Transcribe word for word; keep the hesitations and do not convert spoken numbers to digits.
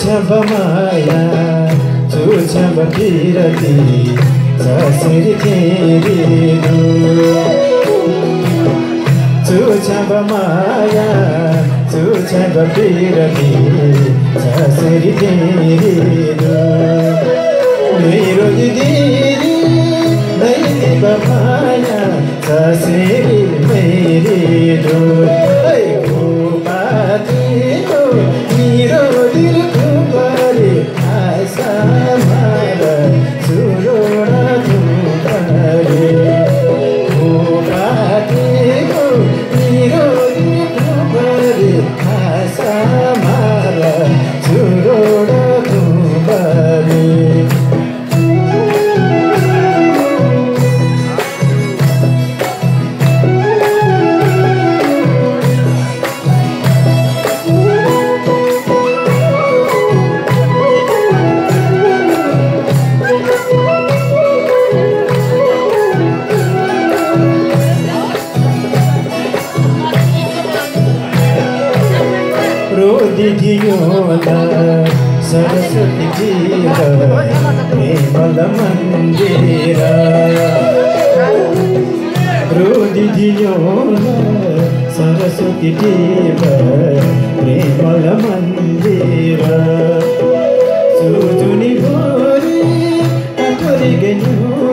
छुछब माया छुछब बिरती ससुरी तेरी छुछब माया छुछब बिरती ससुरी तेरी मेरो दिदी नहीं माया ससुरी मेरी दूर मेरो दिल कुमारी आशा मारा सुरोड़ा तुम्हारे ओ बाटे हो मेरो दिल कुमारी आशा मारा सुरोड़ा तुम्हारे दियोला सरस्वती जीव प्रेमल मंदिर रोदी दियोला सरस्वती जीव प्रेमल मंदिर सुजुनी भोरी अठोरी गयो